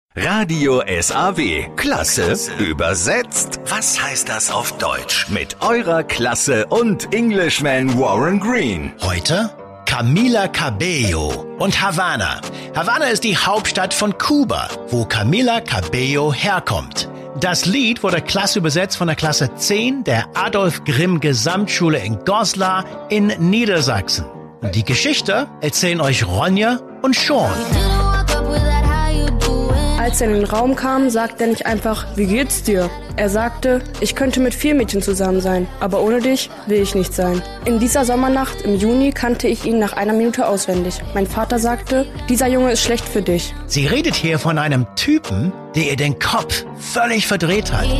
Radio SAW. Klasse übersetzt. Was heißt das auf Deutsch? Mit eurer Klasse und Englishman Warren Green. Heute Camila Cabello und Havanna. Havanna ist die Hauptstadt von Kuba, wo Camila Cabello herkommt. Das Lied wurde klasse übersetzt von der Klasse 10 der Adolf Grimm Gesamtschule in Goslar in Niedersachsen. Und die Geschichte erzählen euch Ronja und Sean. Als er in den Raum kam, sagte er nicht einfach, wie geht's dir? Er sagte, ich könnte mit 4 Mädchen zusammen sein, aber ohne dich will ich nicht sein. In dieser Sommernacht im Juni kannte ich ihn nach einer Minute auswendig. Mein Vater sagte, dieser Junge ist schlecht für dich. Sie redet hier von einem Typen, der ihr den Kopf völlig verdreht hat.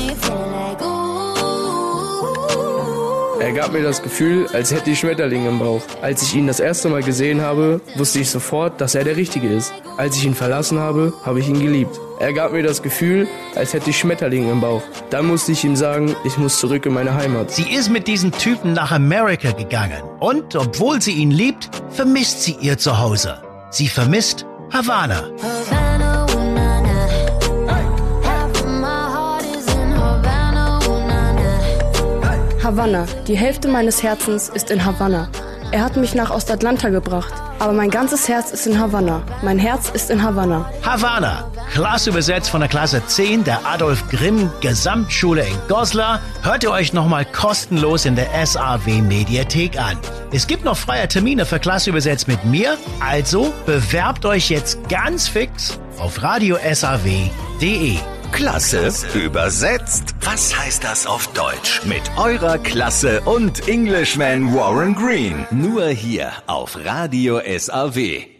Er gab mir das Gefühl, als hätte ich Schmetterlinge im Bauch. Als ich ihn das erste Mal gesehen habe, wusste ich sofort, dass er der Richtige ist. Als ich ihn verlassen habe, habe ich ihn geliebt. Er gab mir das Gefühl, als hätte ich Schmetterlinge im Bauch. Dann musste ich ihm sagen, ich muss zurück in meine Heimat. Sie ist mit diesem Typen nach Amerika gegangen. Und obwohl sie ihn liebt, vermisst sie ihr Zuhause. Sie vermisst Havanna. Havanna, die Hälfte meines Herzens ist in Havanna. Er hat mich nach Ostatlanta gebracht, aber mein ganzes Herz ist in Havanna. Mein Herz ist in Havanna. Havanna, klasse übersetzt von der Klasse 10 der Adolf Grimm Gesamtschule in Goslar. Hört ihr euch nochmal kostenlos in der SAW Mediathek an. Es gibt noch freie Termine für Klasse übersetzt mit mir, also bewerbt euch jetzt ganz fix auf radiosaw.de. Klasse übersetzt. Was heißt das auf Deutsch? Mit eurer Klasse und Englishman Warren Green. Nur hier auf Radio SAW.